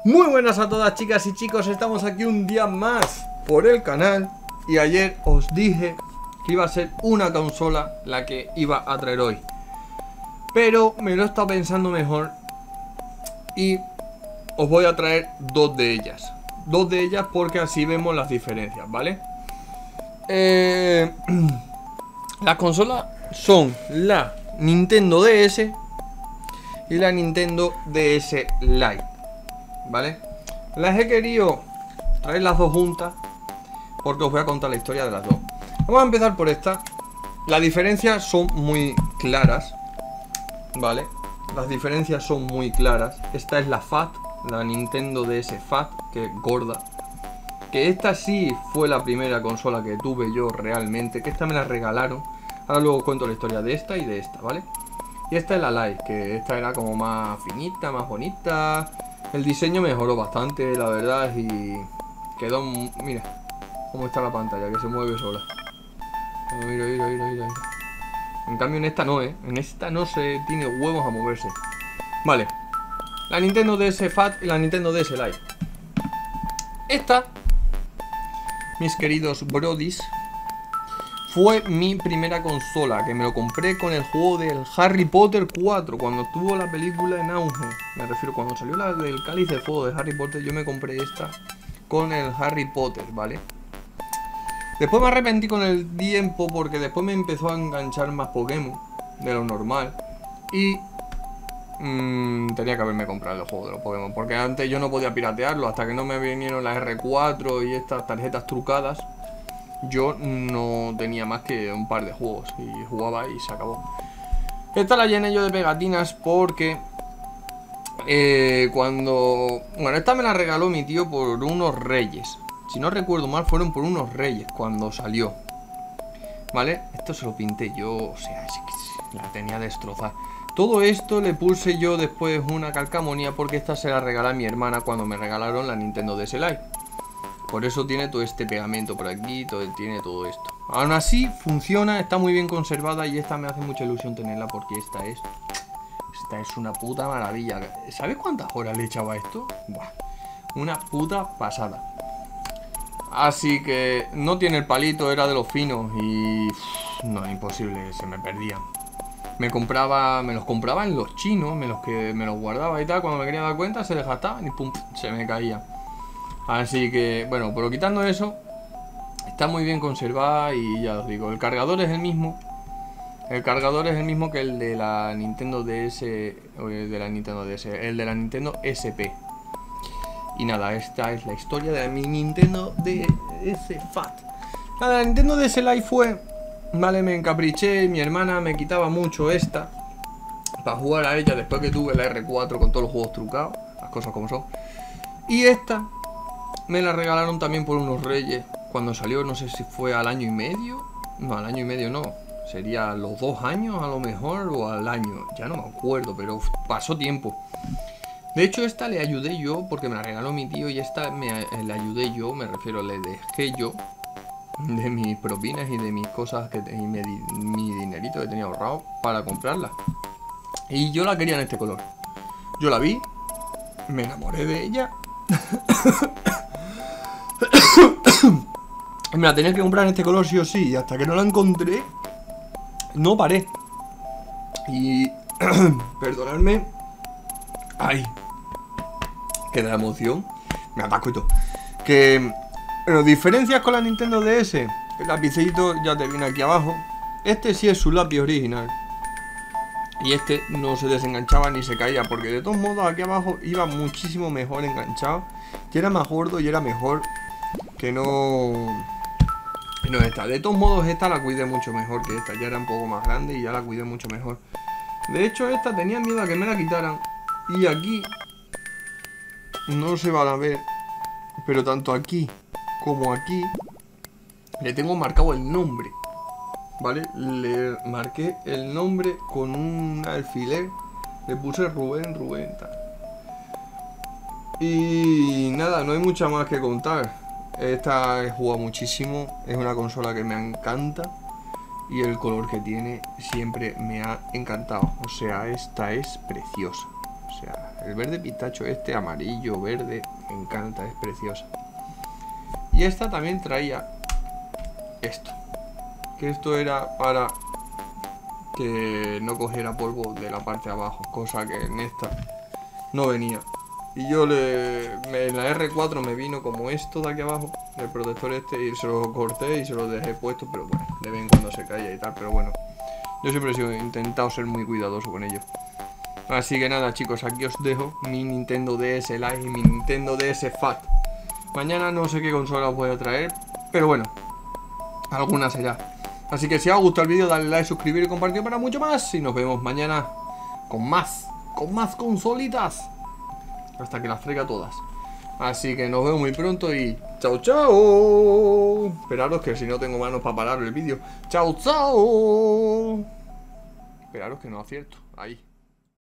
Muy buenas a todas, chicas y chicos, estamos aquí un día más por el canal. Y ayer os dije que iba a ser una consola la que iba a traer hoy, pero me lo he estado pensando mejor y os voy a traer dos de ellas. Dos de ellas porque así vemos las diferencias, ¿vale? Las consolas son la Nintendo DS y la Nintendo DS Lite, ¿vale? Las he querido traer las dos juntas porque os voy a contar la historia de las dos. Vamos a empezar por esta. Las diferencias son muy claras, ¿vale? Las diferencias son muy claras. Esta es la FAT, la Nintendo DS FAT, que es gorda. Que esta sí fue la primera consola que tuve yo realmente, que esta me la regalaron. Ahora luego os cuento la historia de esta y de esta, ¿vale? Y esta es la Lite, que esta era como más finita, más bonita. El diseño mejoró bastante, la verdad, y quedó... Mira cómo está la pantalla, que se mueve sola. Mira. En cambio en esta no, en esta no se tiene huevos a moverse. Vale. La Nintendo DS FAT y la Nintendo DS Lite. Esta, mis queridos brodis, fue mi primera consola, que me lo compré con el juego del Harry Potter 4, cuando tuvo la película en auge. Me refiero, cuando salió la del Cáliz de Fuego de Harry Potter, yo me compré esta con el Harry Potter, ¿vale? Después me arrepentí con el tiempo porque después me empezó a enganchar más Pokémon de lo normal. Y tenía que haberme comprado el juego de los Pokémon, porque antes yo no podía piratearlo hasta que no me vinieron las R4 y estas tarjetas trucadas. Yo no tenía más que un par de juegos y jugaba y se acabó. Esta la llené yo de pegatinas porque bueno, esta me la regaló mi tío por unos reyes. Si no recuerdo mal, fueron por unos reyes cuando salió, ¿vale? Esto se lo pinté yo, o sea, es que la tenía destrozada. Todo esto le puse yo después una calcamonía porque esta se la regalé a mi hermana cuando me regalaron la Nintendo DS Lite. Por eso tiene todo este pegamento por aquí, tiene todo esto. Aún así, funciona, está muy bien conservada y esta me hace mucha ilusión tenerla porque esta es una puta maravilla. ¿Sabes cuántas horas le he echado a esto? Buah, una puta pasada. Así que no tiene el palito, era de los finos y... no, imposible, se me perdían. Me los compraba en los chinos, me los guardaba y tal. Cuando me quería dar cuenta se desgastaban y pum, se me caían. Así que, bueno, pero quitando eso, está muy bien conservada y ya os digo, el cargador es el mismo. El cargador es el mismo que el de la Nintendo DS, el de la Nintendo SP. Y nada, esta es la historia de mi Nintendo DS FAT. La de la Nintendo DS Lite fue... Vale, me encapriché, mi hermana me quitaba mucho esta para jugar a ella después que tuve la R4 con todos los juegos trucados, las cosas como son. Y esta me la regalaron también por unos reyes cuando salió, no sé si fue al año y medio. No, al año y medio no, sería los 2 años a lo mejor o al año, ya no me acuerdo, pero pasó tiempo. De hecho esta le ayudé yo porque me la regaló mi tío y esta le ayudé yo, me refiero, le dejé yo de mis propinas y de mis cosas y mi dinerito que tenía ahorrado para comprarla. Y yo la quería en este color. Yo la vi, me enamoré de ella. Me la tenía que comprar en este color sí o sí. Y hasta que no la encontré, no paré. Y perdonadme. Ay, que da emoción. Me ataco y todo. Que... Bueno, diferencias con la Nintendo DS. El lapicito ya te viene aquí abajo. Este sí es su lápiz original. Y este no se desenganchaba ni se caía, porque de todos modos aquí abajo iba muchísimo mejor enganchado. Y era más gordo y era mejor que no esta. De todos modos esta la cuidé mucho mejor que esta. Ya era un poco más grande y ya la cuidé mucho mejor. De hecho esta tenía miedo a que me la quitaran. Y aquí no se van a ver, pero tanto aquí como aquí le tengo marcado el nombre, ¿vale? Le marqué el nombre con un alfiler. Le puse Rubén tal. Y nada, no hay mucha más que contar. Esta he jugado muchísimo. Es una consola que me encanta. Y el color que tiene siempre me ha encantado. O sea, esta es preciosa. O sea, el verde pistacho este, amarillo, verde, me encanta, es preciosa. Y esta también traía esto. Que esto era para que no cogiera polvo de la parte de abajo, cosa que en esta no venía. Y yo en la R4 me vino como esto de aquí abajo, el protector este, y se lo corté y se lo dejé puesto, pero bueno, de vez en cuando se caía y tal, pero bueno. Yo siempre he intentado ser muy cuidadoso con ello. Así que nada, chicos, aquí os dejo mi Nintendo DS Lite y mi Nintendo DS Fat. Mañana no sé qué consola os voy a traer, pero bueno, alguna será. Así que si os ha gustado el vídeo, dale like, suscribir y compartir para mucho más. Y nos vemos mañana con más consolitas, hasta que las traiga todas. Así que nos vemos muy pronto y chao, chao. Esperaros que si no tengo manos para parar el vídeo. Chao, chao. Esperaros que no acierto. Ahí.